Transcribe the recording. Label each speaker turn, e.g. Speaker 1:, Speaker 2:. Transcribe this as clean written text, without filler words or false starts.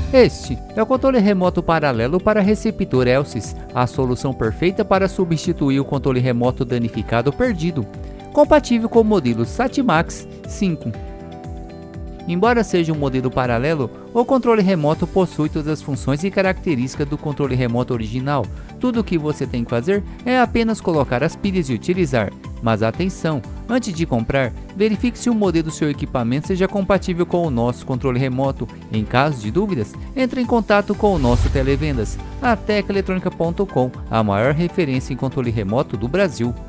Speaker 1: Este é o controle remoto paralelo para receptor ELSYS, a solução perfeita para substituir o controle remoto danificado ou perdido, compatível com o modelo SatMax 5. Embora seja um modelo paralelo, o controle remoto possui todas as funções e características do controle remoto original. Tudo o que você tem que fazer é apenas colocar as pilhas e utilizar. Mas atenção, antes de comprar, verifique se o modelo do seu equipamento seja compatível com o nosso controle remoto. Em caso de dúvidas, entre em contato com o nosso televendas, a teclaeletronica.com, a maior referência em controle remoto do Brasil.